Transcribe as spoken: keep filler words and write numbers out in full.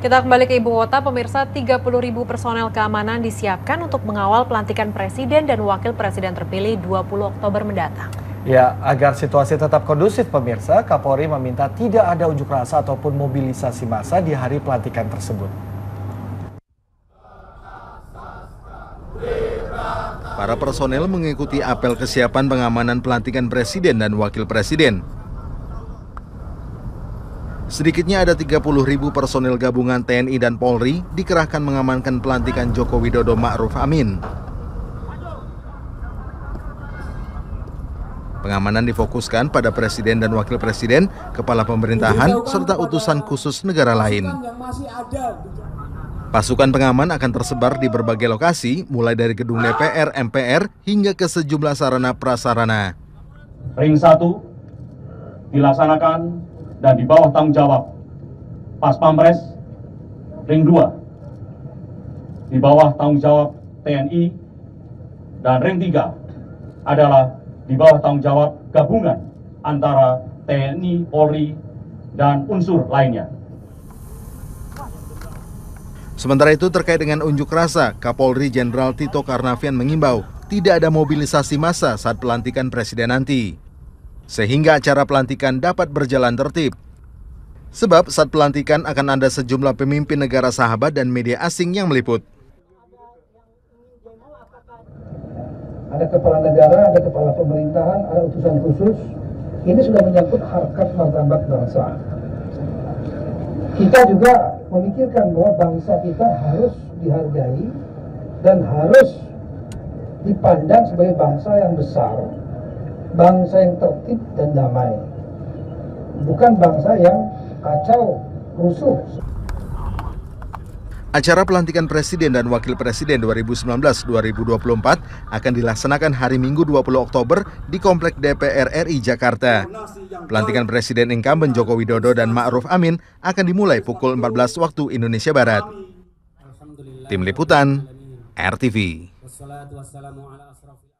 Kita kembali ke ibu kota, pemirsa. Tiga puluh ribu personel keamanan disiapkan untuk mengawal pelantikan presiden dan wakil presiden terpilih dua puluh Oktober mendatang. Ya, agar situasi tetap kondusif pemirsa, Kapolri meminta tidak ada unjuk rasa ataupun mobilisasi massa di hari pelantikan tersebut. Para personel mengikuti apel kesiapan pengamanan pelantikan presiden dan wakil presiden. Sedikitnya ada tiga puluh ribu personel gabungan T N I dan Polri dikerahkan mengamankan pelantikan Joko Widodo Ma'ruf Amin. Pengamanan difokuskan pada presiden dan wakil presiden, kepala pemerintahan, serta utusan khusus negara lain. Pasukan pengaman akan tersebar di berbagai lokasi, mulai dari gedung D P R, M P R, hingga ke sejumlah sarana prasarana. Ring satu dilaksanakan dan di bawah tanggung jawab Pas Pampres. Ring dua di bawah tanggung jawab T N I, dan ring tiga adalah di bawah tanggung jawab gabungan antara T N I, Polri, dan unsur lainnya. Sementara itu terkait dengan unjuk rasa, Kapolri Jenderal Tito Karnavian mengimbau tidak ada mobilisasi massa saat pelantikan presiden nanti, sehingga acara pelantikan dapat berjalan tertib. Sebab saat pelantikan akan ada sejumlah pemimpin negara sahabat dan media asing yang meliput. Ada kepala negara, ada kepala pemerintahan, ada utusan khusus. Ini sudah menyangkut harkat martabat bangsa. Kita juga memikirkan bahwa bangsa kita harus dihargai dan harus dipandang sebagai bangsa yang besar, bangsa yang tertib dan damai, bukan bangsa yang kacau, rusuh. Acara pelantikan presiden dan wakil presiden dua ribu sembilan belas sampai dua ribu dua puluh empat akan dilaksanakan hari Minggu dua puluh Oktober di Komplek D P R R I Jakarta. Pelantikan presiden incumbent Joko Widodo dan Ma'ruf Amin akan dimulai pukul empat belas waktu Indonesia Barat. Tim Liputan, R T V.